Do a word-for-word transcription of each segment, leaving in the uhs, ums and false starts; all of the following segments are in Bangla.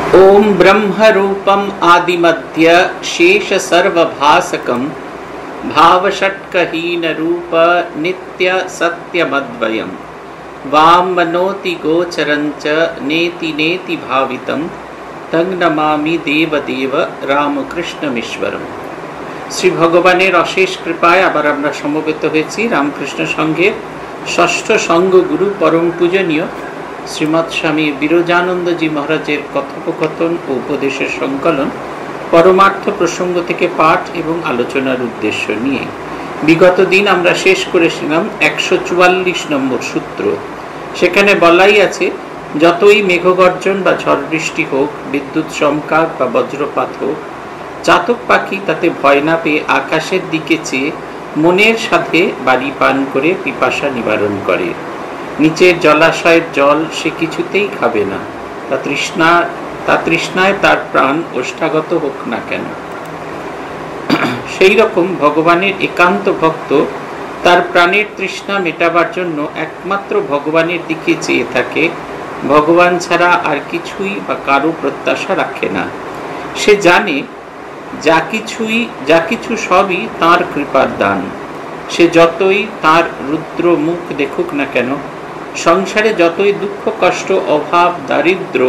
ओम ब्रह्मरूपम आदिमध्य शेष सर्वभासकम भावषट्कहीन रूप नित्य सत्यमद्वयम वाम मनोति गोचरंच नेति नेति भावितम तंग नमामि देवदेव रामकृष्णमीश्वरम। श्री भगवानेर अशेष कृपाय आबार आमरा समवेत हয়েছি रामकृष्ण संघेर षष्ठ संघ गुरु परम पूजनीय श्रीमद स्वामी बिरजानंदजी महाराजेर कथोपकथन और उपदेशेर संकलन परमार्थ प्रसंग थेके पाठ एवं आलोचनार उद्देश्य निये विगत दिन आमरा शेष करेছিলাম एकशो चुवाल्लिस नम्बर सूत्र। सेखाने बलाई आछे যতই মেঘগর্জন বা ঝড় বৃষ্টি হোক, বিদ্যুৎ চমকাক বা বজ্রপাত হোক, চাতক পাখি তাতে ভয় না পেয়ে আকাশের দিকে চেয়ে মনের সাথে বাড়ি পান করে পিপাসা নিবারণ করে। নিচের জলাশয়ের জল সে কিছুতেই খাবে না, তা তৃষ্ণা তা তৃষ্ণায় তার প্রাণ ওষ্ঠাগত হোক না কেন। সেই রকম ভগবানের একান্ত ভক্ত তার প্রাণের তৃষ্ণা মেটাবার জন্য একমাত্র ভগবানের দিকে চেয়ে থাকে, ভগবান ছাড়া আর কিছুই বা কারো প্রত্যাশা রাখে না। সে জানে যা কিছুই যা কিছু সবই তাঁর কৃপার দান। সে যতই তাঁর রুদ্র মুখ দেখুক না কেন, সংসারে যতই দুঃখ কষ্ট অভাব দারিদ্র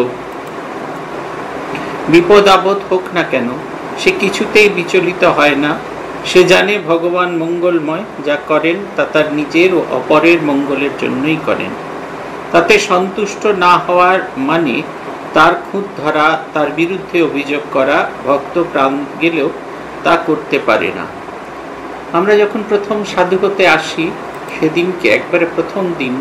বিপদ আপদ হোক না কেন, সে কিছুতেই বিচলিত হয় না। সে জানে ভগবান মঙ্গলময়, যা করেন তা তার নিজের ও অপরের মঙ্গলের জন্যই করেন। তাতে সন্তুষ্ট না হওয়ার মানে তার খুঁত ধরা, তার বিরুদ্ধে অভিযোগ করা, ভক্ত প্রাণ গেলেও তা করতে পারে না। আমরা যখন প্রথম সাধু হতে আসি সেদিনকে একবারে প্রথম দিন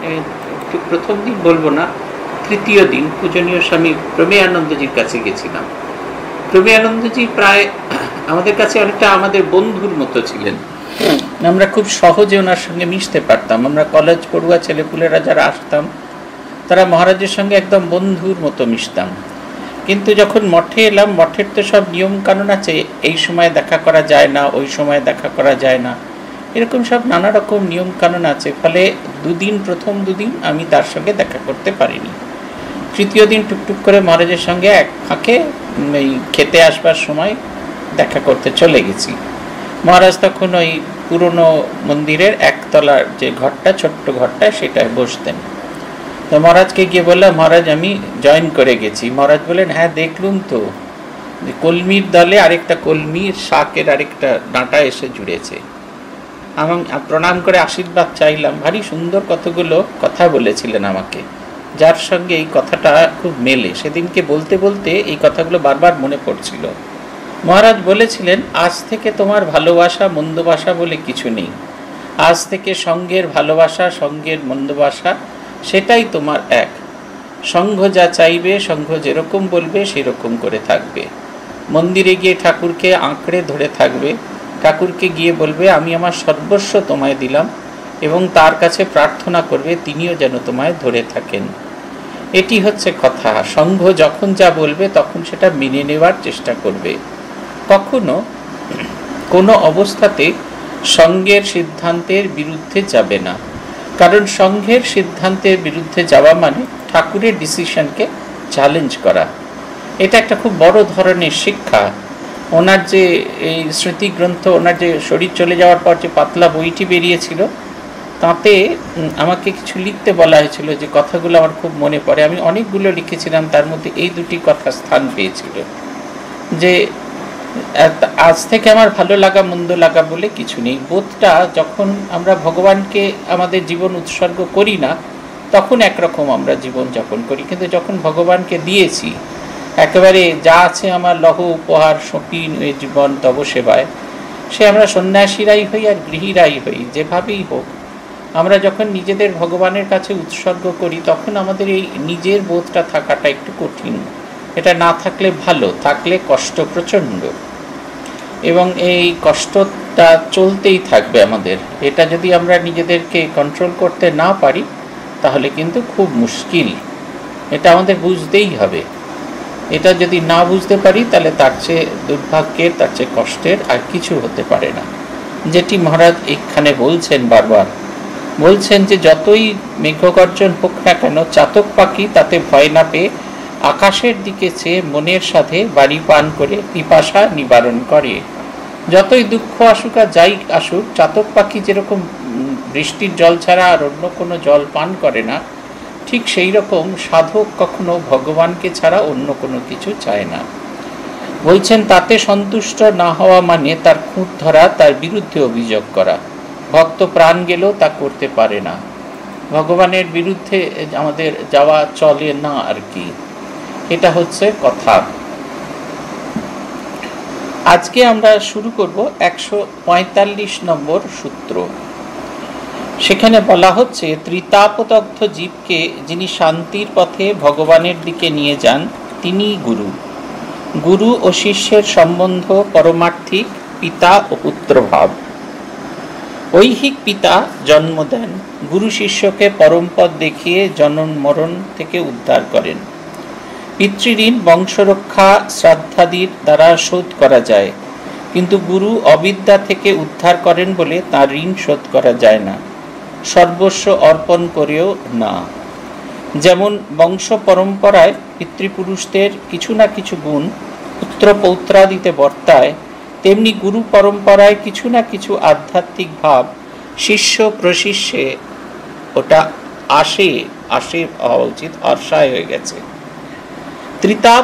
প্রথম দিন বলবো না তৃতীয় দিন পূজনীয় স্বামী প্রমেয়ানন্দজির কাছে গেছিলাম। প্রমেয়ানন্দজি প্রায় আমাদের কাছে অনেকটা আমাদের বন্ধুর মতো ছিলেন। আমরা খুব সহজে ওনার সঙ্গে মিশতে পারতাম। আমরা কলেজ পড়ুয়া ছেলেপুলেরা যারা আসতাম তারা মহারাজের সঙ্গে একদম বন্ধুর মতো মিশতাম। কিন্তু যখন মঠে এলাম, মঠের তো সব নিয়ম কানুন আছে, এই সময় দেখা করা যায় না, ওই সময় দেখা করা যায় না, এরকম সব নানা রকম নিয়ম কানুন আছে। ফলে দুদিন প্রথম দুদিন আমি তার সঙ্গে দেখা করতে পারিনি। তৃতীয় দিন টুকটুক করে মহারাজের সঙ্গে এক ফাঁকে ওই খেতে আসবার সময় দেখা করতে চলে গেছি। মহারাজ তখন ওই পুরনো মন্দিরের একতলার যে ঘরটা, ছোট্ট ঘরটা, সেটায় বসতেন। তো মহারাজকে গিয়ে বললাম, মহারাজ আমি জয়েন করে গেছি। মহারাজ বললেন, হ্যাঁ দেখলুম তো, কলমির দলে আরেকটা কলমির শাকের আরেকটা ডাঁটা এসে জুড়েছে। আমি প্রণাম করে আশীর্বাদ চাইলাম। ভারী সুন্দর কতগুলো কথা বলেছিলেন আমাকে, যার সঙ্গে এই কথাটা খুব মেলে। সেদিনকে বলতে বলতে এই কথাগুলো বারবার মনে পড়ছিল। মহারাজ বলেছিলেন, আজ থেকে তোমার ভালোবাসা মন্দবাসা বলে কিছু নেই। আজ থেকে সঙ্গের ভালোবাসা সঙ্গের মন্দবাসা সেটাই তোমার এক। সঙ্ঘ যা চাইবে, সঙ্ঘ যেরকম বলবে সেরকম করে থাকবে। মন্দিরে গিয়ে ঠাকুরকে আঁকড়ে ধরে থাকবে, ঠাকুরকে গিয়ে বলবে আমি আমার সর্বস্ব তোমায় দিলাম, এবং তার কাছে প্রার্থনা করবে তিনিও যেন তোমায় ধরে থাকেন। এটি হচ্ছে কথা। সঙ্ঘ যখন যা বলবে তখন সেটা মেনে নেওয়ার চেষ্টা করবে। কখনো কোনো অবস্থাতে সঙ্ঘের সিদ্ধান্তের বিরুদ্ধে যাবে না, কারণ সঙ্ঘের সিদ্ধান্তের বিরুদ্ধে যাওয়া মানে ঠাকুরের ডিসিশনকে চ্যালেঞ্জ করা। এটা একটা খুব বড় ধরনের শিক্ষা। ওনার যে এই স্মৃতিগ্রন্থ, ওনার যে শরীর চলে যাওয়ার পর যে পাতলা বইটি বেরিয়েছিল, তাতে আমাকে কিছু লিখতে বলা হয়েছিল, যে কথাগুলো আমার খুব মনে পড়ে। আমি অনেকগুলো লিখেছিলাম, তার মধ্যে এই দুটি কথা স্থান পেয়েছিল, যে আজ থেকে আমার ভালো লাগা মন্দ লাগা বলে কিছু নেই। বোধটা যখন আমরা ভগবানকে আমাদের জীবন উৎসর্গ করি না, তখন একরকম আমরা জীবন যাপন করি, কিন্তু যখন ভগবানকে দিয়েছি একেবারে যা আছে আমার লহ উপহার সঁপি জীবন তব সেবায়, সে আমরা সন্ন্যাসীরাই হই আর গৃহীরাই হই, যেভাবেই হোক, আমরা যখন নিজেদের ভগবানের কাছে উৎসর্গ করি তখন আমাদের এই নিজের বোধটা থাকাটা একটু কঠিন। এটা না থাকলে ভালো, থাকলে কষ্ট প্রচণ্ড, এবং এই কষ্টটা চলতেই থাকবে আমাদের। এটা যদি আমরা নিজেদেরকে কন্ট্রোল করতে না পারি তাহলে কিন্তু খুব মুশকিল। এটা আমাদের বুঝতেই হবে। এটা যদি না বুঝতে পারি তাহলে তার চেয়ে দুর্ভাগ্যের, তার চেয়ে কষ্টের আর কিছু হতে পারে না। যেটি মহারাজ এখানে বলছেন, বারবার বলছেন যে যতই মেঘগর্জন হোক না কেন, চাতক পাখি তাতে ভয় না পেয়ে আকাশের দিকে চেয়ে মনের সাথে বাড়ি পান করে পিপাসা নিবারণ করে। যতই দুঃখ আসুক আর যাই আসুক, চাতক পাখি যেরকম বৃষ্টির জল ছাড়া আর অন্য কোনো জল পান করে না, ঠিক সেই রকম সাধক কখনো ভগবানকে ছাড়া অন্য কোনো কিছু চায় না। বলছেন তাতে সন্তুষ্ট না হওয়া মানে তার খুঁত ধরা, তার বিরুদ্ধে অভিযোগ করা। ভক্ত প্রাণ গেলেও তা করতে পারে না। ভগবানের বিরুদ্ধে আমাদের যাওয়া চলে না আর কি, এটা হচ্ছে কথা। আজকে আমরা শুরু করব একশো পঁয়তাল্লিশ নম্বর সূত্র। সেখানে বলা হচ্ছে, ত্রিতাপদগ্ধ জীবকে যিনি শান্তির পথে ভগবানের দিকে নিয়ে যান তিনি গুরু। গুরু ও শিষ্যের সম্বন্ধ পরমার্থিক পিতা ও পুত্র ভাব। ঐহিক পিতা জন্ম দেন, গুরু শিষ্যকে পরমপদ দেখিয়ে জনন মরণ থেকে উদ্ধার করেন। পিতৃঋণ বংশরক্ষা শ্রাদ্ধাদির দ্বারা শোধ করা যায়, কিন্তু গুরু অবিদ্যা থেকে উদ্ধার করেন বলে তার ঋণ শোধ করা যায় না, সর্বস্ব অর্পণ করেও না। যেমন বংশ পরম্পরায় পিতৃপুরুষদের কিছু না কিছু গুণ পুত্র পৌত্রাদিতে বর্তায়, তেমনি গুরু পরম্পরায় কিছু না কিছু আধ্যাত্মিক ভাব শিষ্য প্রশিষ্যে ওটা আসে আসে হওয়া উচিত, আশায় হয়ে গেছে। ত্রিতাপ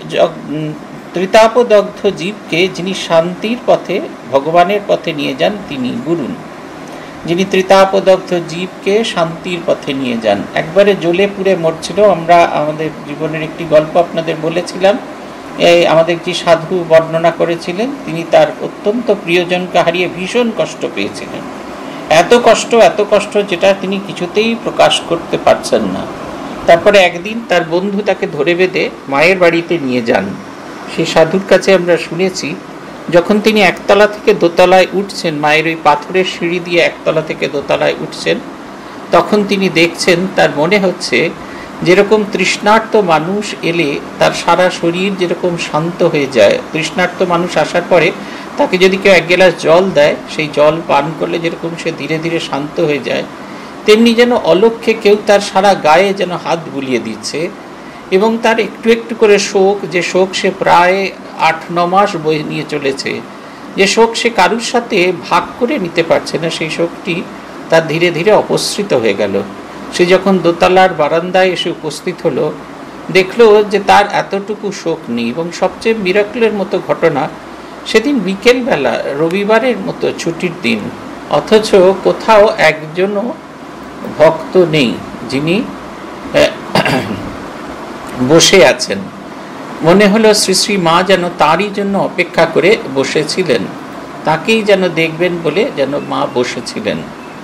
ত্রিতাপদগ্ধ জীবকে যিনি শান্তির পথে ভগবানের পথে নিয়ে যান তিনি গুরু। যিনি ত্রিতাপদগ্ধ জীবকে শান্তির পথে নিয়ে যান। একবারে জ্বলে পুড়ে মরছিল। আমরা আমাদের জীবনের একটি গল্প আপনাদের বলেছিলাম। এই আমাদের যে সাধু বর্ণনা করেছিলেন, তিনি তার অত্যন্ত প্রিয়জনকে হারিয়ে ভীষণ কষ্ট পেয়েছিলেন। এত কষ্ট এত কষ্ট যেটা তিনি কিছুতেই প্রকাশ করতে পারছেন না। তারপরে একদিন তার বন্ধু তাকে ধরে বেঁধে মায়ের বাড়িতে নিয়ে যান। সেই সাধুর কাছে আমরা শুনেছি, যখন তিনি একতলা থেকে দোতলায় উঠছেন, মায়ের ওই পাথরের সিঁড়ি দিয়ে একতলা থেকে দোতলায় উঠছেন, তখন তিনি দেখছেন, তার মনে হচ্ছে যেরকম তৃষ্ণার্ত মানুষ এলে তার সারা শরীর যেরকম শান্ত হয়ে যায়। তৃষ্ণার্ত মানুষ আসার পরে তাকে যদি কেউ এক গ্লাস জল দেয়, সেই জল পান করলে যেরকম সে ধীরে ধীরে শান্ত হয়ে যায়, তেমনি যেন অলক্ষ্যে কেউ তার সারা গায়ে যেন হাত বুলিয়ে দিচ্ছে, এবং তার একটু একটু করে শোক, যে শোক সে প্রায় আট ন মাস বয়ে নিয়ে চলেছে, যে শোক সে কারুর সাথে ভাগ করে নিতে পারছে না, সেই শোকটি তার ধীরে ধীরে অপসৃত হয়ে গেল। সে যখন দোতলার বারান্দায় এসে উপস্থিত হলো, দেখলো যে তার এতটুকু শোক নেই। এবং সবচেয়ে মিরাকলের মতো ঘটনা, সেদিন বিকেলবেলা, রবিবারের মতো ছুটির দিন, অথচ কোথাও একজনও ভক্ত নেই যিনি বসে আছেন। মনে হলো শ্রী শ্রী মা যেন তারই জন্য অপেক্ষা করে বসেছিলেন, তাকেই যেন দেখবেন বলে যেন মা বসেছিলেন।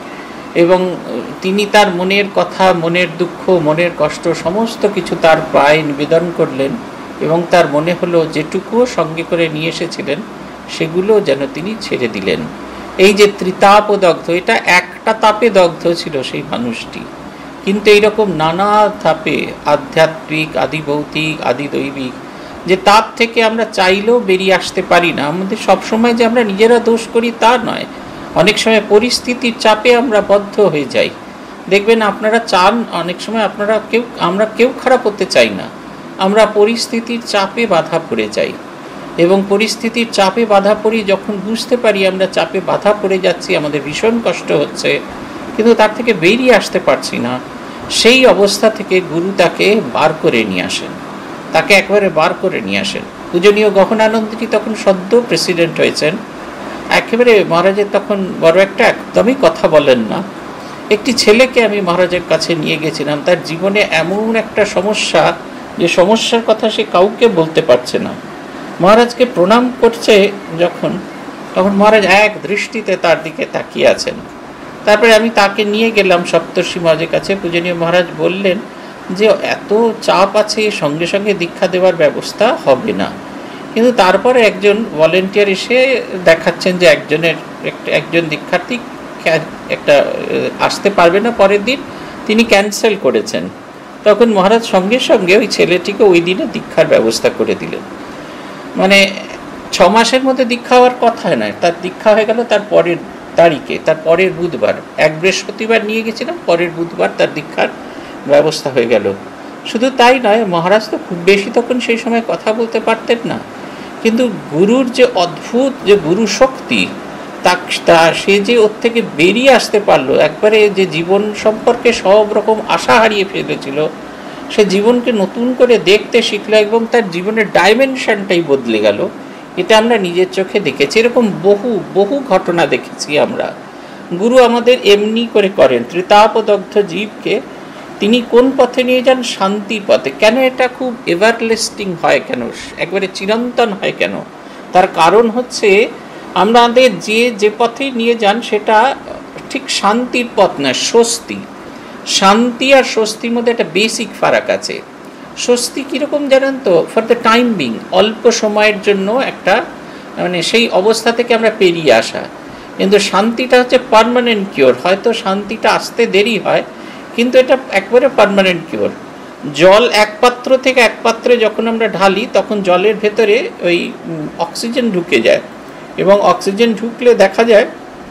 এবং তিনি তার মনের কথা, মনের দুঃখ, মনের কষ্ট সমস্ত কিছু তার পায়ে নিবেদন করলেন, এবং তার মনে হলো যেটুকুও সঙ্গে করে নিয়ে এসেছিলেন সেগুলো যেন তিনি ছেড়ে দিলেন। এই যে ত্রিতাপদগ্ধ, এটা একটা তাপে দগ্ধ ছিল সেই মানুষটি, কিন্তু এইরকম নানা তাপে, আধ্যাত্মিক, আদিভৌতিক, আদিদৈবিক, যে তাপ থেকে আমরা চাইলেও বেরিয়ে আসতে পারি না। আমাদের সবসময় যে আমরা নিজেরা দোষ করি তা নয়, অনেক সময় পরিস্থিতির চাপে আমরা বদ্ধ হয়ে যাই। দেখবেন আপনারা চান, অনেক সময় আপনারা কেউ, আমরা কেউ খারাপ হতে চাই না, আমরা পরিস্থিতির চাপে বাধা পড়ে যাই, এবং পরিস্থিতির চাপে বাধা পড়ি, যখন বুঝতে পারি আমরা চাপে বাধা পড়ে যাচ্ছি, আমাদের ভীষণ কষ্ট হচ্ছে, কিন্তু তার থেকে বেরিয়ে আসতে পারছি না, সেই অবস্থা থেকে গুরু তাকে বার করে নিয়ে আসেন, তাকে একবারে বার করে নিয়ে আসেন। পূজনীয় গহনানন্দজি তখন সদ্য প্রেসিডেন্ট হয়েছেন, একেবারে মহারাজের তখন বড় একটা একদমই কথা বলেন না। একটি ছেলেকে আমি মহারাজের কাছে নিয়ে গেছিলাম, তার জীবনে এমন একটা সমস্যা, যে সমস্যার কথা সে কাউকে বলতে পারছে না। মহারাজকে প্রণাম করছে যখন, তখন মহারাজ এক দৃষ্টিতে তার দিকে তাকিয়ে আছেন। তারপরে আমি তাকে নিয়ে গেলাম সপ্তর্ষি মহারাজের কাছে। পূজনীয় মহারাজ বললেন যে এত চাপ আছে, সঙ্গে সঙ্গে দীক্ষা দেওয়ার ব্যবস্থা হবে না। কিন্তু তারপরে একজন ভলেন্টিয়ার এসে দেখাচ্ছেন যে একজনের একজন দীক্ষার্থী একটা আসতে পারবে না পরের দিন, তিনি ক্যান্সেল করেছেন। তখন মহারাজ সঙ্গে সঙ্গে ওই ছেলেটিকে ওই দিনে দীক্ষার ব্যবস্থা করে দিলেন। মানে ছ মাসের মধ্যে দীক্ষা হওয়ার কথা নয়, তার দীক্ষা হয়ে গেল তার পরের তারিখে, তার পরের বুধবার। এক বৃহস্পতিবার নিয়ে গেছিলাম, পরের বুধবার তার দীক্ষার ব্যবস্থা হয়ে গেল। শুধু তাই নয়, মহারাজ তো খুব বেশি তখন সেই সময় কথা বলতে পারতেন না, কিন্তু গুরুর যে অদ্ভুত যে গুরু শক্তি, তা সে যে ওর থেকে বেরিয়ে আসতে পারলো, একবারে যে জীবন সম্পর্কে সব রকম আশা হারিয়ে ফেলেছিল, সে জীবনকে নতুন করে দেখতে শিখলো এবং তার জীবনের ডাইমেনশনটাই বদলে গেল। এটা আমরা নিজের চোখে দেখেছি, এরকম বহু বহু ঘটনা দেখেছি আমরা। গুরু আমাদের এমনি করে করেন। ত্রিতাপদগ্ধ জীবকে তিনি কোন পথে নিয়ে যান? শান্তির পথে। কেন এটা খুব এভারলাস্টিং হয়, কেন একবারে চিরন্তন হয় কেন? তার কারণ হচ্ছে আমাদের যে যে পথে নিয়ে যান সেটা ঠিক শান্তির পথ না, স্বস্তি। শান্তি আর স্বস্তির মধ্যে একটা বেসিক ফারাক আছে। স্বস্তি কীরকম জানেন তো? ফর দ্য টাইম বিং, অল্প সময়ের জন্য একটা মানে সেই অবস্থা থেকে আমরা পেরিয়ে আসা। কিন্তু শান্তিটা হচ্ছে পার্মানেন্ট কিওর। হয়তো শান্তিটা আসতে দেরি হয়, কিন্তু এটা একবারে পার্মানেন্ট কিওর। জল এক পাত্র থেকে এক পাত্রে যখন আমরা ঢালি, তখন জলের ভেতরে ওই অক্সিজেন ঢুকে যায়, এবং অক্সিজেন ঢুকলে দেখা যায়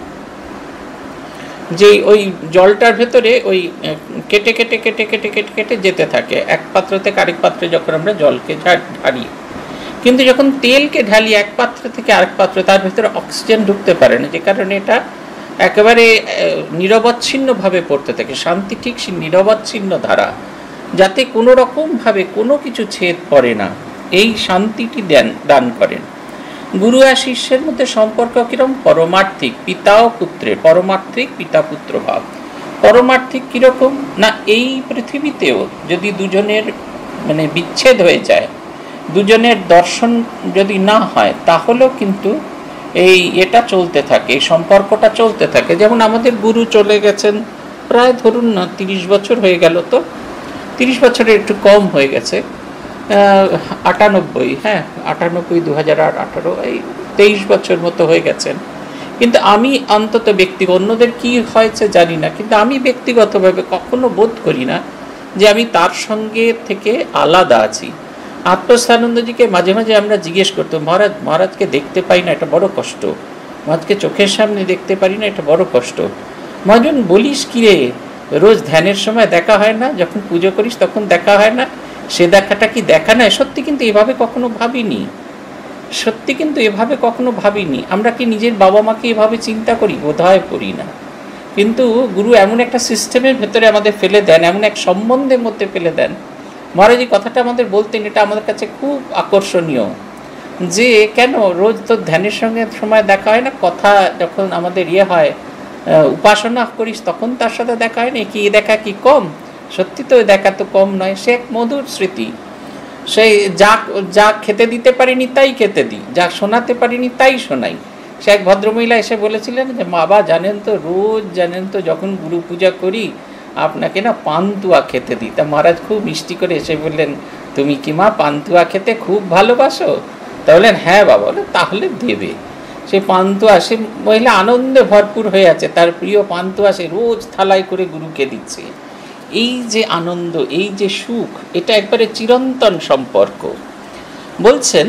যে ওই জলটার ভেতরে ওই কেটে কেটে কেটে কেটে কেটে কেটে যেতে থাকে এক পাত্র থেকে আরেক পাত্রে যখন আমরা জলকে ঢালি। কিন্তু যখন তেলকে ঢালি এক পাত্র থেকে আরেক পাত্র, তার ভেতরে অক্সিজেন ঢুকতে পারে না, যে কারণে এটা একেবারে নিরবচ্ছিন্নভাবে পড়তে থাকে। শান্তি ঠিক সেই নিরবচ্ছিন্ন ধারা, যাতে কোনো রকমভাবে কোনো কিছু ছেদ পড়ে না, এই শান্তিটি দেন দান করেন। গুরু আর শিষ্যের মধ্যে সম্পর্ক কিরকম? পরমার্থিক, পিতা ও পুত্রের পরমার্থিক পিতা পুত্র ভাব। পরমার্থিক কিরকম না, এই পৃথিবীতেও যদি দুজনের মানে বিচ্ছেদ হয়ে যায়, দুজনের দর্শন যদি না হয়, তাহলেও কিন্তু এই এটা চলতে থাকে, এই সম্পর্কটা চলতে থাকে। যেমন আমাদের গুরু চলে গেছেন প্রায় ধরুন না তিরিশ বছর হয়ে গেল, তো তিরিশ বছরের একটু কম হয়ে গেছে, আটানব্বই হ্যাঁ আটানব্বই দু হাজার আট আঠারো এই তেইশ বছর মতো হয়ে গেছেন। কিন্তু আমি অন্তত ব্যক্তিগত, অন্যদের কি হয়েছে জানি না, কিন্তু আমি ব্যক্তিগতভাবে কখনো বোধ করি না যে আমি তার সঙ্গে থেকে আলাদা আছি। আত্মস্থানন্দজিকে মাঝে মাঝে আমরা জিজ্ঞেস করতাম, মহারাজ মহারাজকে দেখতে পাই না, এটা বড় কষ্ট। মহারাজকে চোখের সামনে দেখতে পারি না, এটা বড় কষ্ট। মহাজন বলিস কি রে, রোজ ধ্যানের সময় দেখা হয় না, যখন পুজো করিস তখন দেখা হয় না, সে দেখাটা কি দেখা নয়? সত্যি কিন্তু এভাবে কখনো ভাবিনি, সত্যি কিন্তু এভাবে কখনো ভাবিনি। আমরা কি নিজের বাবা মাকে এভাবে চিন্তা করি? বোধহয় করি না। কিন্তু গুরু এমন একটা সিস্টেমের ভেতরে আমাদের ফেলে দেন, এমন এক সম্বন্ধের মধ্যে ফেলে দেন। মহারাজ এই কথাটা আমাদের বলতেন, এটা আমাদের কাছে খুব আকর্ষণীয়, যে কেন রোজ তো ধ্যানের সঙ্গে সময় দেখা হয় না, কথা যখন আমাদের ইয়ে হয় উপাসনা করিস তখন তার সাথে দেখা হয় না, কি দেখা কি কম? সত্যি তো দেখা তো কম নয়, সে এক মধুর স্মৃতি। সেই যা যা খেতে দিতে পারিনি তাই খেতে দিই, যা শোনাতে পারিনি তাই শোনাই। সে এক ভদ্রমহিলা এসে বলেছিলেন যে বাবা জানেন তো, রোজ জানেন তো যখন গুরু পূজা করি আপনাকে না পান্তুয়া খেতে দিই। তা মহারাজ খুব মিষ্টি করে এসে বললেন, তুমি কি মা পান্তুয়া খেতে খুব ভালোবাসো? তা বললেন হ্যাঁ বাবা। বলে তাহলে দেবে। সে পান্তুয়া, সে মহিলা আনন্দে ভরপুর হয়ে আছে, তার প্রিয় পান্তুয়া সে রোজ থালায় করে গুরুকে দিচ্ছে। এই যে আনন্দ, এই যে সুখ, এটা একবারে চিরন্তন সম্পর্ক। বলছেন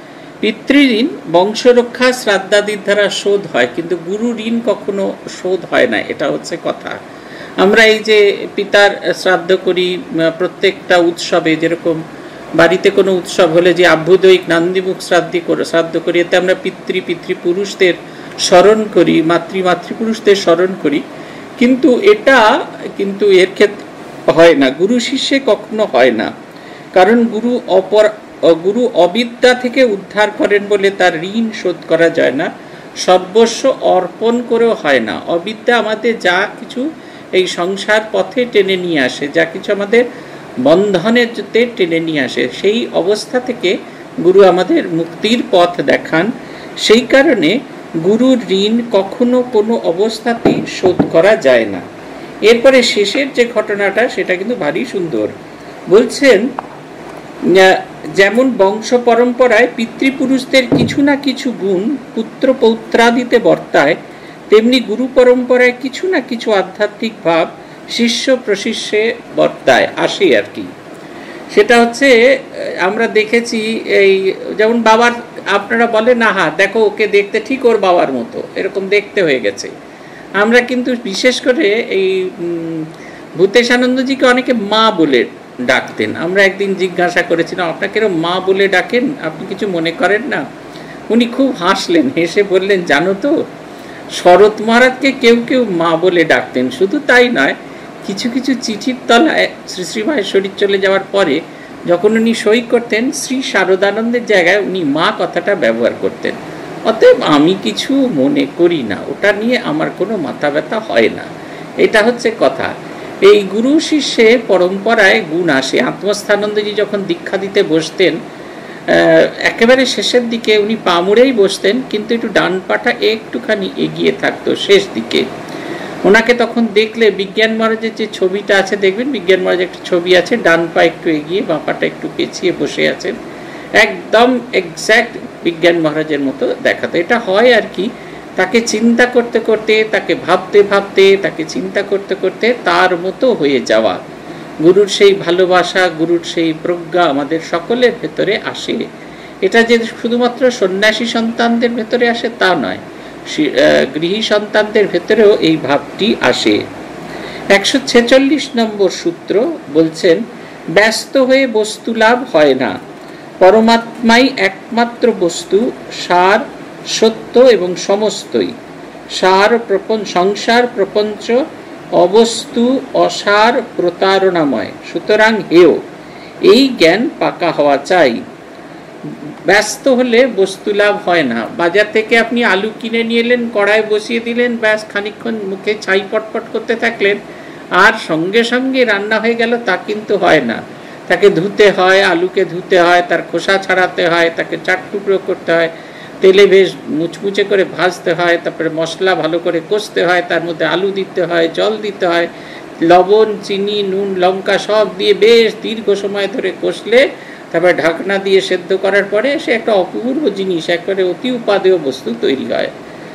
পিতৃঋণ বংশরক্ষা শ্রাদ্ধাদির দ্বারা শোধ হয়, কিন্তু গুরু ঋণ কখনো শোধ হয় না, এটা হচ্ছে কথা। আমরা এই যে পিতার শ্রাদ্ধ করি প্রত্যেকটা উৎসবে, যেরকম বাড়িতে কোনো উৎসব হলে যে আভ্যুদয়িক নান্দিমুখ শ্রাদ্ধি করে শ্রাদ্ধ করি, এতে আমরা পিতৃ পিতৃপুরুষদের স্মরণ করি, মাতৃ মাতৃপুরুষদের স্মরণ করি, কিন্তু এটা কিন্তু এর ক্ষেত্রে হয় না, গুরু শিষ্যে কখনো হয় না। কারণ গুরু অপর গুরু অবিদ্যা থেকে উদ্ধার করেন বলে তার ঋণ শোধ করা যায় না, সর্বস্ব অর্পণ করেও হয় না। অবিদ্যা আমাদের যা কিছু এই সংসার পথে টেনে নিয়ে আসে, যা কিছু আমাদের বন্ধনের টেনে নিয়ে আসে, সেই অবস্থা থেকে গুরু আমাদের মুক্তির পথ দেখান। সেই কারণে গুরুর ঋণ কখনো কোনো অবস্থাতেই শোধ করা যায় না। এরপরে শেষের যে ঘটনাটা সেটা কিন্তু ভারী সুন্দর। বলছেন যেমন বংশ পরম্পরায় পিতৃপুরুষদের কিছু না কিছু গুণ পুত্র পৌত্রাদিতে বর্তায়, তেমনি গুরু পরম্পরায় কিছু না কিছু আধ্যাত্মিক ভাব শিষ্য প্রশিষ্যে বর্তায় আসে আর কি। সেটা হচ্ছে আমরা দেখেছি, এই যেমন বাবার, আপনারা বলেন না হা দেখো ওকে দেখতে ঠিক ওর বাবার মতো, এরকম দেখতে হয়ে গেছে। আমরা কিন্তু বিশেষ করে এই ভূতেশানন্দজিকে অনেকে মা বলে ডাকতেন। আমরা একদিন জিজ্ঞাসা করেছিলাম, আপনাকে এরকম মা বলে ডাকেন, আপনি কিছু মনে করেন না? উনি খুব হাসলেন, হেসে বললেন, জানো তো, শরৎ মহারাজকে কেউ কেউ মা বলে ডাকতেন। শুধু তাই নয়, কিছু কিছু চিঠির তলায় শ্রী শ্রী মাহেশ্বরীর চলে যাওয়ার পরে যখন উনি সই করতেন, শ্রী শারদানন্দের জায়গায় উনি মা কথাটা ব্যবহার করতেন। অতএব আমি কিছু মনে করি না, ওটা নিয়ে আমার কোনো মাথা ব্যথা হয় না। এটা হচ্ছে কথা। এই গুরু শিষ্যে পরম্পরায় গুণ আসে। আত্মস্থানন্দজি যখন দীক্ষা দিতে বসতেন, একেবারে শেষের দিকে উনি পা মুড়েই বসতেন, কিন্তু একটু ডান পাটা একটুখানি এগিয়ে থাকতো শেষ দিকে। ওনাকে তখন দেখলে বিজ্ঞান মহারাজের যে ছবিটা আছে দেখবেন, বিজ্ঞান মহারাজের একটা ছবি আছে, ডান পা একটু এগিয়ে বাঁ পাটা একটু পেছিয়ে বসে আছেন, একদম এক্স্যাক্ট বিজ্ঞান মহারাজের মতো দেখাতো। এটা হয় আর কি, তাকে চিন্তা করতে করতে, তাকে ভাবতে ভাবতে, তাকে চিন্তা করতে করতে তার মতো হয়ে যাওয়া। গুরুর সেই ভালোবাসা, গুরুর সেই প্রজ্ঞা আমাদের সকলের ভেতরে আসে। এটা যে শুধুমাত্র সন্ন্যাসী সন্তানদের ভেতরে আসে তা নয়, গৃহী সন্তানদের ভেতরেও এই ভাবটি আসে। একশো ছেচল্লিশ নম্বর সূত্র বলছেন, ব্যস্ত হয়ে বস্তু লাভ হয় না, পরমাত্মাই একমাত্র বস্তু, সার, সত্য এবং সমস্তই। সার প্রপঞ্চ, সংসার প্রপঞ্চ অবস্তু, অসার, প্রতারণাময়। সুতরাং হেয়, এই জ্ঞান পাকা হওয়া চাই। ব্যস্ত হলে বস্তু লাভ হয় না। বাজার থেকে আপনি আলু কিনে নিয়ে এলেন, কড়াই বসিয়ে দিলেন, ব্যাস খানিকক্ষণ মুখে ছাই পটপট করতে থাকলেন, আর সঙ্গে সঙ্গে রান্না হয়ে গেল তা কিন্তু হয় না। তাকে ধুতে হয়, আলুকে ধুতে হয়, তার খোসা ছাড়াতে হয়, তাকে চার টুকরো করতে হয়, তেলে বেশ মুচমুচে করে ভাজতে হয়, তারপরে মশলা ভালো করে কষতে হয়, তার মধ্যে আলু দিতে হয়, জল দিতে হয়, লবণ, চিনি, নুন, লঙ্কা সব দিয়ে বেশ দীর্ঘ সময় ধরে কষলে তারপরে ঢাকনা দিয়ে সেদ্ধ করার পরে সে একটা অপূর্ব জিনিস, একেবারে অতি উপাদেয় বস্তু তৈরি হয়।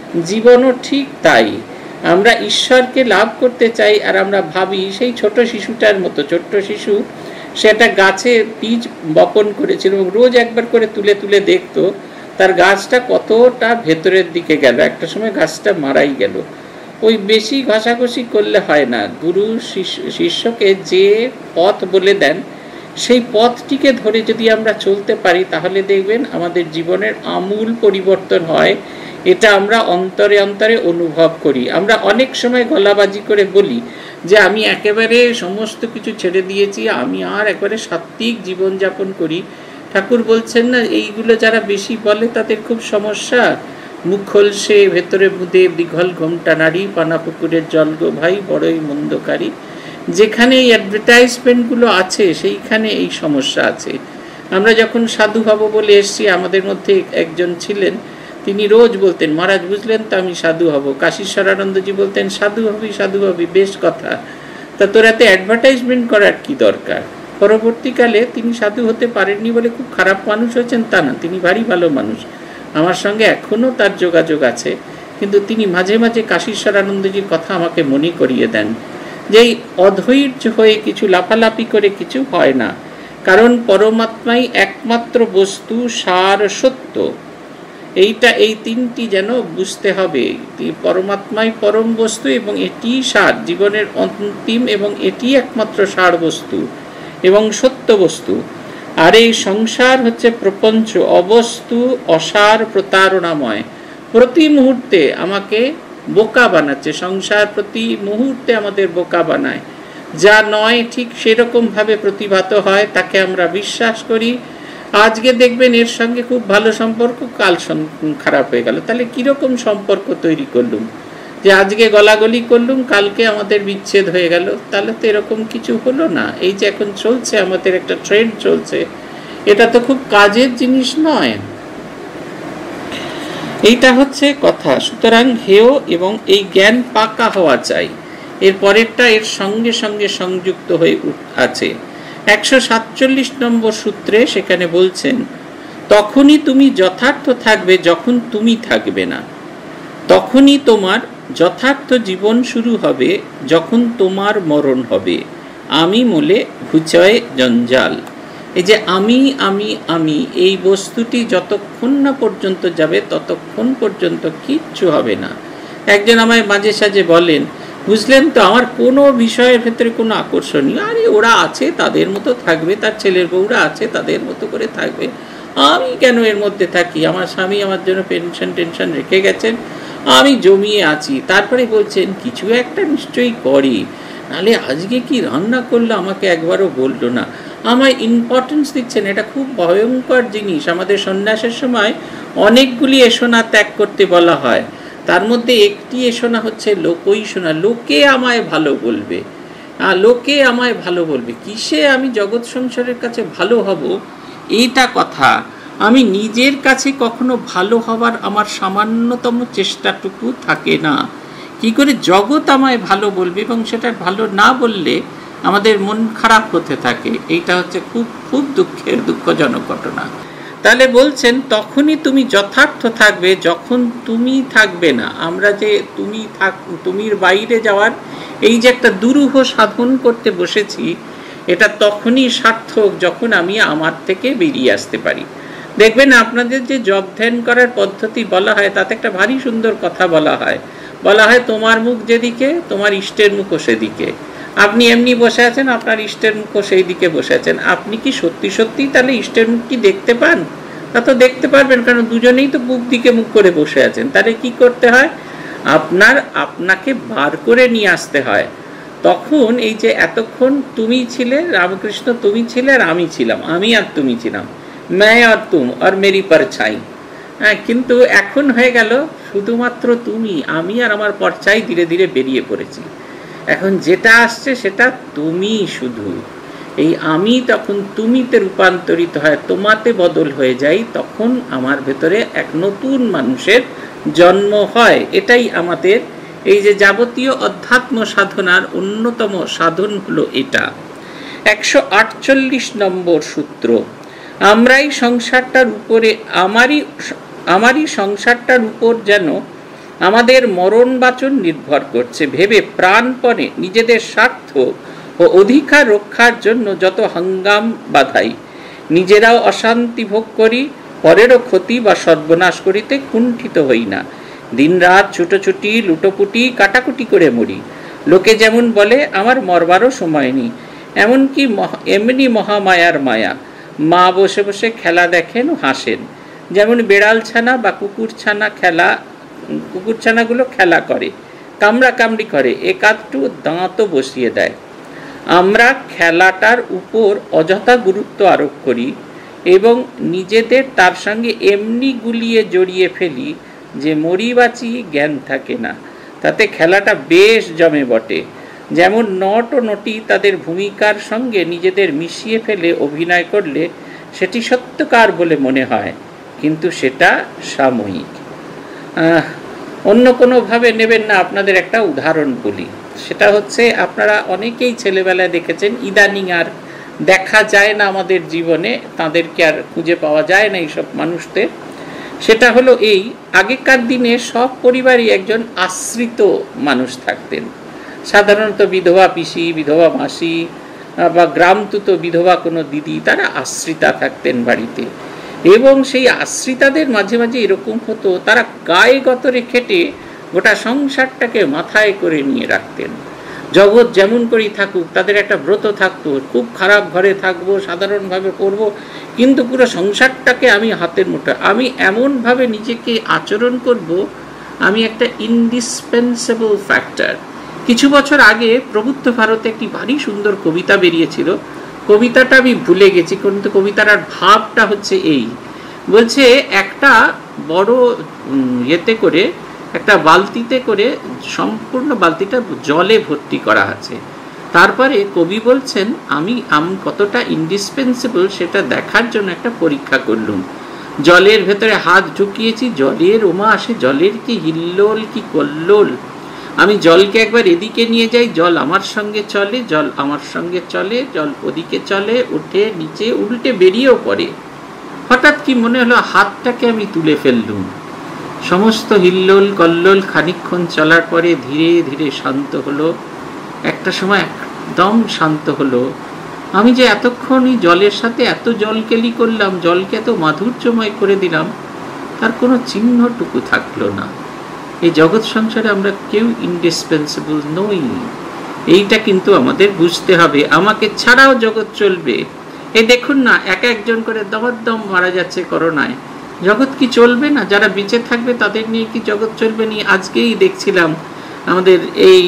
জীবনও ঠিক তাই। আমরা ঈশ্বরকে লাভ করতে চাই, আর আমরা ভাবি সেই ছোট শিশুটার মতো। ছোট্ট শিশু সেটা গাছে বীজ বপন করেছিল এবং রোজ একবার করে তুলে তুলে দেখতো তার গাছটা কতটা ভেতরের দিকে গেল। একটা সময় গাছটা মারাই গেল। ওই বেশি ঘষাঘষি করলে হয় না। গুরু শিষ্যকে যে পথ বলে দেন, সেই পথটিকে ধরে যদি আমরা চলতে পারি, তাহলে দেখবেন আমাদের জীবনের আমূল পরিবর্তন হয়। এটা আমরা অন্তরে অন্তরে অনুভব করি। আমরা অনেক সময় গলাবাজি করে বলি যে আমি একেবারে সমস্ত কিছু ছেড়ে দিয়েছি, আমি আর একেবারে সাত্ত্বিক জীবনযাপন করি। ঠাকুর বলছেন না, এইগুলো যারা বেশি বলে তাদের খুব সমস্যা। মুখ খোলসে ভেতরে বুদে বিঘল ঘোমটা নারী, পানা পুকুরের জল গো ভাই বড়ই মন্দকারী। যেখানে এই অ্যাডভার্টাইজমেন্টগুলো আছে সেইখানে এই সমস্যা আছে। আমরা যখন সাধু হব বলে এসছি, আমাদের মধ্যে একজন ছিলেন, তিনি রোজ বলতেন, মহারাজ বুঝলেন তো আমি সাধু হব। কাশীশ্বরানন্দজি বলতেন, সাধু হবি সাধু হবি, বেশ কথা, তা তোর এত অ্যাডভার্টাইজমেন্ট করার কি দরকার। পরবর্তীকালে তিনি সাধু হতে পারেননি বলে খুব খারাপ মানুষ হয়েছেন তা না, তিনি ভারী ভালো মানুষ। আমার সঙ্গে এখনও তার যোগাযোগ আছে। কিন্তু তিনি মাঝে মাঝে কাশীশ্বরানন্দজির কথা আমাকে মনে করিয়ে দেন যে এই অধৈর্য হয়ে কিছু লাফালাফি করে কিছু হয় না, কারণ পরমাত্মাই একমাত্র বস্তু, সার, সত্য। এইটা এই তিনটি যেন বুঝতে হবে। পরমাত্মাই পরম বস্তু এবং এটি সার, জীবনের অন্তিম, এবং এটি একমাত্র সার বস্তু এবং সত্য বস্তু। আর এই সংসার হচ্ছে প্রপঞ্চ, অবস্তু, অসার, প্রতারণাময়। প্রতি মুহূর্তে আমাকে বোকা বানাচ্ছে সংসার, প্রতি মুহূর্তে আমাদের বোকা বানায়। যা নয় ঠিক সেরকমভাবে প্রতিভাত হয়, তাকে আমরা বিশ্বাস করি। আজকে দেখবেন এর সঙ্গে খুব ভালো সম্পর্ক, কাল খারাপ হয়ে গেল। তাহলে কিরকম সম্পর্ক তৈরি করলুম যে আজকে গলাগলি করলুম, কালকে আমাদের বিচ্ছেদ হয়ে গেল? তাহলে তো এরকম কিছু হলো না। এই যে এখন চলছে আমাদের একটা ট্রেন্ড চলছে, এটা তো খুব কাজের জিনিস নয়। এইটা হচ্ছে কথা। সুতরাং হেয় এবং এই জ্ঞান পাকা হওয়া চাই। এর পরেরটা এর সঙ্গে সঙ্গে সংযুক্ত হয়ে আছে। একশো সাতচল্লিশ নম্বর সূত্রে সেখানে বলছেন, তখনই তুমি যথার্থ থাকবে যখন তুমি থাকবে না। তখনই তোমার যথার্থ জীবন শুরু হবে যখন তোমার মরণ হবে। আমি মোলে ঘুচয়ে জঞ্জাল। এই যে আমি আমি আমি এই বস্তুটি যতক্ষণ না পর্যন্ত যাবে ততক্ষণ পর্যন্ত কিচ্ছু হবে না। একজন আমায় মাঝে সাঝে বলেন বুঝলেন তো? আমার কোনো বিষয়ের ক্ষেত্রে কোনো আকর্ষণ নেই। আরে ওরা আছে তাদের মতো থাকবে, তার ছেলের বউরা আছে তাদের মতো করে থাকবে, আমি কেন এর মধ্যে থাকি? আমার স্বামী আমার জন্য পেনশন টেনশন রেখে গেছেন, আমি জমিয়ে আছি। তারপরে বলছেন কিছু একটা নিশ্চয়ই করে, নাহলে আজকে কি রান্না করলো আমাকে একবারও বললো না। আমায় ইম্পর্টেন্স দিচ্ছেন, এটা খুব ভয়ঙ্কর জিনিস। আমাদের সন্ন্যাসের সময় অনেকগুলি এসোনা ত্যাগ করতে বলা হয়, তার মধ্যে একটি এসোনা হচ্ছে লোকই শোনা। লোকে আমায় ভালো বলবে, লোকে আমায় ভালো বলবে, কিসে আমি জগৎ সংসারের কাছে ভালো হব এইটা কথা। আমি নিজের কাছে কখনো ভালো হবার আমার সামান্যতম চেষ্টাটুকু থাকে না। কি করে জগৎ আমায় ভালো বলবে, এবং সেটা ভালো না বললে আমাদের মন খারাপ হতে থাকে। এইটা হচ্ছে খুব খুব দুঃখের দুঃখজনক ঘটনা। তাহলে বলছেন তখনই তুমি যথার্থ থাকবে যখন তুমি থাকবে না। আমরা যে তুমি থাক তুমির বাইরে যাওয়ার এই যে একটা দুরূহ সাধন করতে বসেছি, এটা তখনই সার্থক যখন আমি আমার থেকে বেরিয়ে আসতে পারি। দেখবেন আপনাদের যে জপ ধ্যান করার পদ্ধতি বলা হয় তাতে একটা ভারী সুন্দর কথা বলা হয়। বলা হয় তোমার মুখ যেদিকে তোমার ইষ্টের মুখও সেদিকে। আপনি এমনি বসে আছেন, আপনার ইষ্টের মুখও সেই দিকে বসে আছেন। আপনি কি সত্যি সত্যি তাহলে ইষ্টের মুখ কি দেখতে পান? তা তো দেখতে পারবেন, কারণ দুজনেই তো বুক দিকে মুখ করে বসে আছেন। তাহলে কি করতে হয়? আপনার আপনাকে বার করে নিয়ে আসতে হয়। তখন এই যে এতক্ষণ তুমি ছিলে, রামকৃষ্ণ তুমি ছিলে আর আমি ছিলাম, আমি আর তুমি ছিলাম, मैं और तुम और मेरी परछाई। হ্যাঁ, কিন্তু এখন হয়ে গেল শুধুমাত্র তুমি, আমি আর আমার পরছাই ধীরে ধীরে বেরিয়ে পড়েছি। এখন যেটা আসছে সেটা তুমি শুধু। এই আমি তখন তুমিতে রূপান্তরিত হয়, তোমাতে বদল হয়ে যাই, তখন আমার ভেতরে এক নতুন মানুষের জন্ম হয়। এটাই আমাদের এই যে যাবতীয় অধ্যাত্ম সাধনার অন্যতম সাধন হলো এটা। একশো আটচল্লিশ নম্বর সূত্র। আমরাই সংসারটার উপরে আমারই আমারই সংসারটার উপর যেন আমাদের মরণ বাচন নির্ভর করছে ভেবে প্রাণপণে নিজেদের স্বার্থ ও অধিকার রক্ষার জন্য যত হাঙ্গাম বাধাই, নিজেরাও অশান্তি ভোগ করি, পরেরও ক্ষতি বা সর্বনাশ করিতে কুণ্ঠিত হই না। দিনরাত ছুটোছুটি লুটোপুটি কাটাকুটি করে মরি। লোকে যেমন বলে আমার মরবারও সময় নেই, এমনকি এমনি মহামায়ার মায়া। মা বসে বসে খেলা দেখেন ও হাসেন, যেমন বেড়াল ছানা বা কুকুর ছানা খেলা কুকুর ছানাগুলো খেলা করে, কামড়া কামড়ি করে, একাধটু দাঁতও বসিয়ে দেয়। আমরা খেলাটার উপর অযথা গুরুত্ব আরোপ করি এবং নিজেদের তার সঙ্গে এমনি গুলিয়ে জড়িয়ে ফেলি যে মরি বাঁচি জ্ঞান থাকে না। তাতে খেলাটা বেশ জমে বটে। যেমন নট ও নটি তাদের ভূমিকার সঙ্গে নিজেদের মিশিয়ে ফেলে অভিনয় করলে সেটি সত্যকার বলে মনে হয়, কিন্তু সেটা সাময়িক। অন্য কোনোভাবে নেবেন না। আপনাদের একটা উদাহরণ বলি, সেটা হচ্ছে আপনারা অনেকেই ছেলেবেলায় দেখেছেন, ইদানিং আর দেখা যায় না আমাদের জীবনে, তাদেরকে আর খুঁজে পাওয়া যায় না এইসব মানুষদের। সেটা হলো এই, আগেকার দিনে সব পরিবারই একজন আশ্রিত মানুষ থাকতেন। সাধারণত বিধবা পিসি, বিধবা মাসি বা গ্রামতুত বিধবা কোনো দিদি, তারা আশ্রিতা থাকতেন বাড়িতে। এবং সেই আশ্রিতাদের মাঝে মাঝে এরকম হতো, তারা গায়ে গতরে খেটে গোটা সংসারটাকে মাথায় করে নিয়ে রাখতেন। জগৎ যেমন করেই থাকুক, তাদের একটা ব্রত থাকতো, খুব খারাপ ঘরে থাকবো, সাধারণভাবে পড়বো, কিন্তু পুরো সংসারটাকে আমি হাতের মুঠো, আমি এমনভাবে নিজেকে আচরণ করব, আমি একটা ইনডিসপেন্সেবল ফ্যাক্টর। কিছু বছর আগে প্রবুদ্ধ ভারতে একটি ভারী সুন্দর কবিতা বেরিয়েছিল, কবিতাটা আমি ভুলে গেছি, কিন্তু কবিতার ভাবটা হচ্ছে এই, বলছে একটা বড় ইয়েতে করে, একটা বালতিতে করে সম্পূর্ণ বালতিটা জলে ভর্তি করা আছে। তারপরে কবি বলছেন আমি আমি কতটা ইন্ডিসপেন্সেবল সেটা দেখার জন্য একটা পরীক্ষা করলুম। জলের ভেতরে হাত ঢুকিয়েছি, জলের ওমা আসে, জলের কি হিল্লোল কি কল্লোল। আমি জলকে একবার এদিকে নিয়ে যাই, জল আমার সঙ্গে চলে, জল আমার সঙ্গে চলে, জল ওদিকে চলে, উঠে নিচে উল্টে বেরিয়েও পড়ে। হঠাৎ কি মনে হলো হাতটাকে আমি তুলে ফেললুম। সমস্ত হিল্লোল কল্লোল খানিকক্ষণ চলার পরে ধীরে ধীরে শান্ত হলো। একটা সময় একদম শান্ত হলো। আমি যে এতক্ষণই জলের সাথে এত জলকেলি করলাম, জলকে এত মাধুর্যময় করে দিলাম, তার কোনো চিহ্নটুকু থাকলো না। এই জগৎ সংসারে আমরা কেউ ইন্ডিসপেন্সিবল নই, এইটা কিন্তু আমাদের বুঝতে হবে। আমাকে ছাড়াও জগৎ চলবে। এই দেখুন না, এক একজন করে দমদম মারা যাচ্ছে করোনায়। জগৎ কি চলবে না? যারা বেঁচে থাকবে তাদের নিয়ে কি জগৎ চলবে না? আজকেই দেখছিলাম আমাদের এই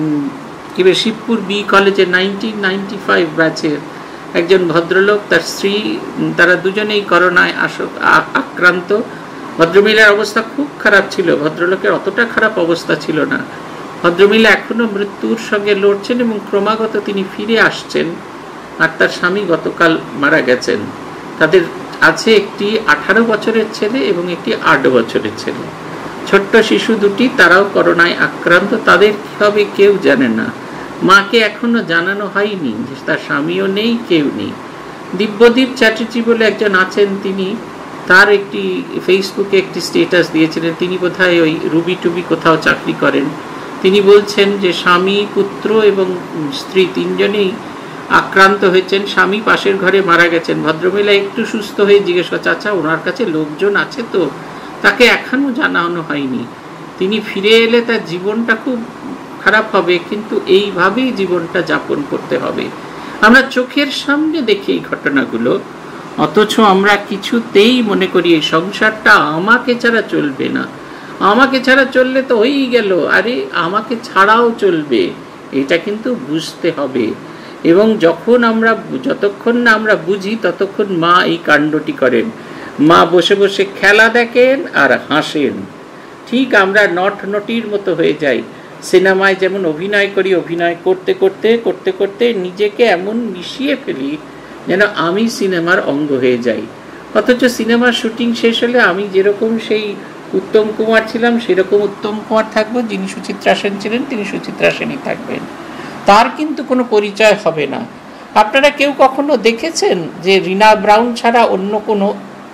কি বলে শিবপুর বি কলেজে নাইনটিন নাইনটি ফাইভ ব্যাচের একজন ভদ্রলোক, তার স্ত্রী, তারা দুজনেই করোনায় আক্রান্ত। ভদ্রমহিলার অবস্থা খুব খারাপ ছিল, ভদ্রলোকের অতটা খারাপ অবস্থা ছিল না। ভদ্রমহিলা এখনো মৃত্যুর সঙ্গে লড়ছেন এবং ক্রমাগত তিনি ফিরে আসছেন। আর তার স্বামী গতকাল মারা গেছেন। তাদের আছে একটি আঠারো বছরের ছেলে এবং একটি আট বছরের ছেলে, ছোট্ট শিশু দুটি, তারাও করোনায় আক্রান্ত। তাদের কি হবে কেউ জানে না। মাকে এখনো জানানো হয়নি যে তার স্বামীও নেই, কেউ নেই। দিব্যদীপ চ্যাটার্জি বলে একজন আছেন, তিনি তার একটি ফেসবুকে একটি স্ট্যাটাস দিয়েছিলেন। তিনি বোধহয় ওই রুবি টুবি কোথাও চাকরি করেন। তিনি বলছেন যে স্বামী, পুত্র এবং স্ত্রী তিনজনেই আক্রান্ত হয়েছেন। স্বামী পাশের ঘরে মারা গেছেন। ভদ্রমহিলা একটু সুস্থ হয়ে জিজ্ঞেস করছে, আচ্ছা ওনার কাছে লোকজন আছে তো? তাকে এখনো জানানো হয়নি। তিনি ফিরে এলে তার জীবনটা খুব খারাপ হবে, কিন্তু এইভাবেই জীবনটা যাপন করতে হবে। আমরা চোখের সামনে দেখি এই ঘটনাগুলো, অথচ আমরা কিছুতেই মনে করি এই সংসারটা আমাকে ছাড়া চলবে না। আমাকে ছাড়া চললে তো হয়েই গেল, আরে আমাকে ছাড়াও চলবে, এটা কিন্তু বুঝতে হবে। এবং যখন আমরা যতক্ষণ না আমরা বুঝি ততক্ষণ মা এই কাণ্ডটি করেন। মা বসে বসে খেলা দেখেন আর হাসেন। ঠিক আমরা নট নটির মতো হয়ে যাই। সিনেমায় যেমন অভিনয় করি, অভিনয় করতে করতে করতে করতে নিজেকে এমন মিশিয়ে ফেলি যেন আমি সিনেমার অঙ্গ হয়ে যাই। অথচ সিনেমার শুটিং শেষ হলে আমি যেরকম সেই উত্তম কুমার ছিলাম সেরকম উত্তম কুমার থাকবো, যিনি সুচিত্রা সেন ছিলেন তিনি সুচিত্রা সেনই থাকবেন। তার কিন্তু কোনো পরিচয় হবে না। আপনারা কেউ কখনো দেখেছেন যে রিনা ব্রাউন ছাড়া অন্য কোনো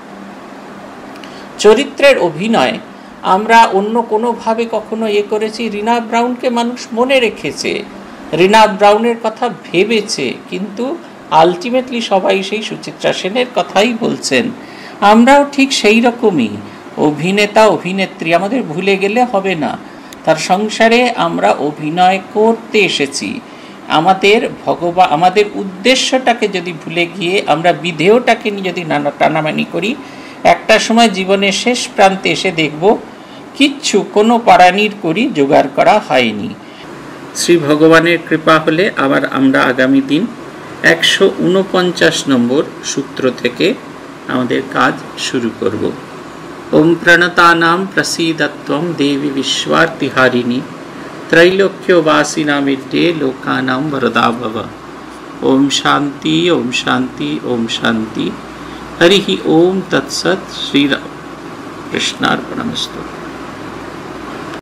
চরিত্রের অভিনয় আমরা অন্য কোনোভাবে কখনো ইয়ে করেছি? রিনা ব্রাউনকে মানুষ মনে রেখেছে, রিনা ব্রাউনের কথা ভেবেছে, কিন্তু আলটিমেটলি সবাই সেই সুচিত্রা সেনের কথাই বলছেন। আমরাও ঠিক সেই রকমই অভিনেতা অভিনেত্রী, আমাদের ভুলে গেলে হবে না। তার সংসারে আমরা অভিনয় করতে এসেছি। আমাদের ভগবান আমাদের উদ্দেশ্যটাকে যদি ভুলে গিয়ে আমরা বিধেয়টাকে নিয়ে যদি নানা টানামানি করি, একটা সময় জীবনের শেষ প্রান্তে এসে দেখব কিচ্ছু কোনো পারানির করি জোগাড় করা হয়নি। শ্রী ভগবানের কৃপা হলে আবার আমরা আগামী দিন একশো উনপঞ্চাশ নম্বর সূত্র থেকে আমাদের কাজ শুরু করব। ওম প্রণতানাম প্রসীদত্বম দেবী বিশ্বার্তিহারিণী त्रैलोक्यवासिनामिड्डे लोकानां वरदा भव। ओम शांति ओम शांति ओम शांति। हरि ओम तत्सत्। श्री कृष्णार्पणमस्तु।